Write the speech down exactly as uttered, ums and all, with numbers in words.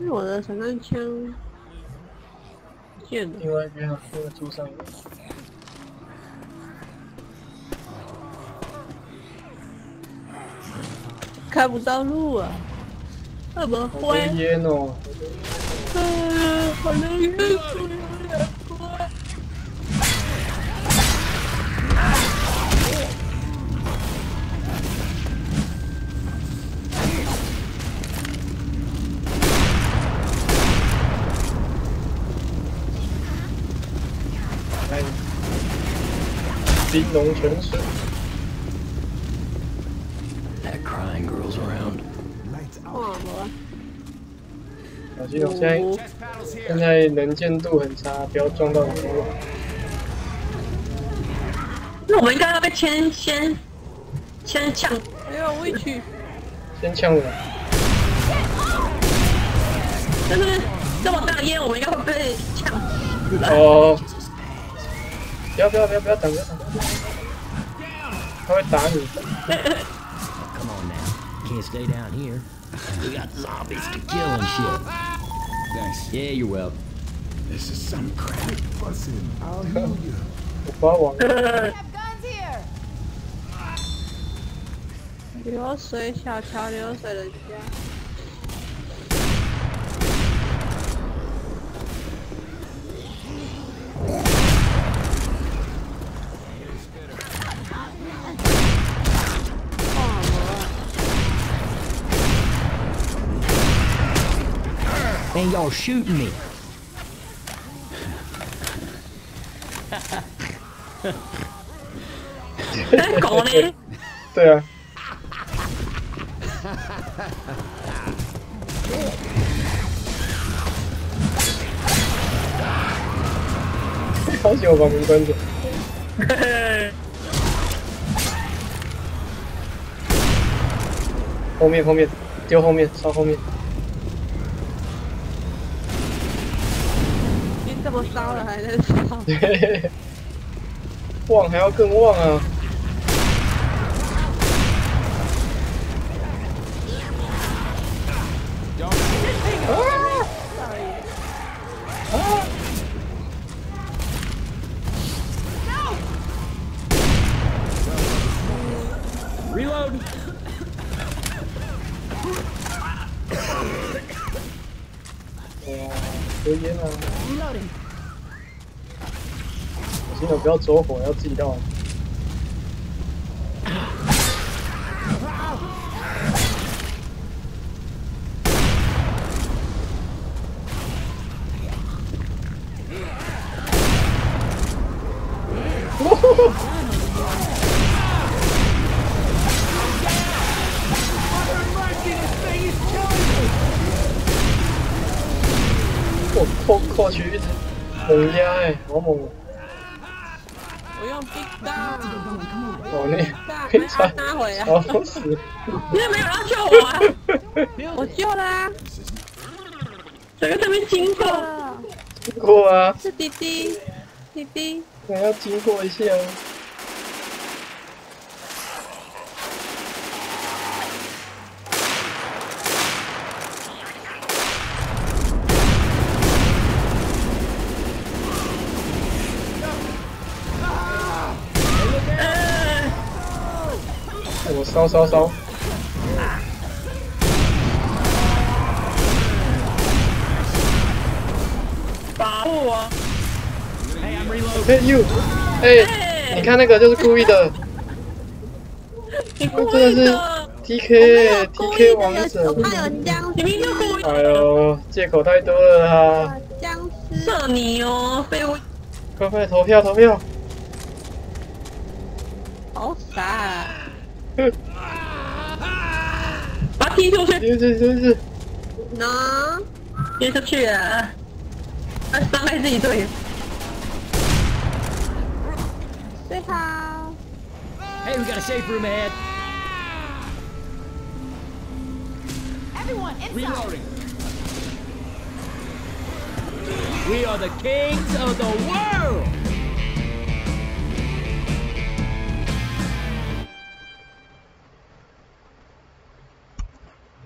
我的散弹枪不见了。 另外一边啊，那个柱上有。 看不到路啊！怎么好会？ 烟哦！ 啊，好能晕，好能晕！ 来，金龙泉水。 That crying girl's around. 哇，我小心哦！现在现在能见度很差，不要撞到人头。 那我们应该要被先先先抢。哎呦，我去！ 先呛我。 但是这么大的烟，我们应该会被抢死吧？ 哦！不要不要不要不要挡不要挡！他会打你。 Come on now. Can't stay down here. We got zombies to kill and shit. Thanks. Yeah, you're welcome. This is some crap. Bussin'. I'll heal you. 我发网。 Have guns here. 流水小桥流水人家。 And y'all shooting me. 那狗呢？ 对啊。好喜欢把门关着。后面后面，丢后面，烧后面。 已经这么烧了，还在烧。 旺还要更旺啊！啊！啊！ Reload. 哇，抽烟啊！小心哦，不要走火，要自己绕。我扣扣取一直猛压哎，好猛哦！ 我用 Big Down， 哦那被他拿回来。 吵死！ 你怎么没有人要救我啊？我救啦！整个这边经过， 经过啊！ 是弟弟，弟弟。 我要经过一下。我烧烧烧！ 保护我！ Hey, I'm reloading. Hey you！ 哎，你看那个就是故意的， 你故真的是意的！ T K T K 王者。 他有僵，你明明就故意。 哎呦，借口太多了啊！ 僵尸，射你哦，废物！ 快快投票投票！ 好傻啊！把他踢出去！ 是是是是。 能，踢出去了，他伤害自己队友。最好。 Hey, we got a safe room ahead. Everyone inside. Reloading. We are the kings of the world.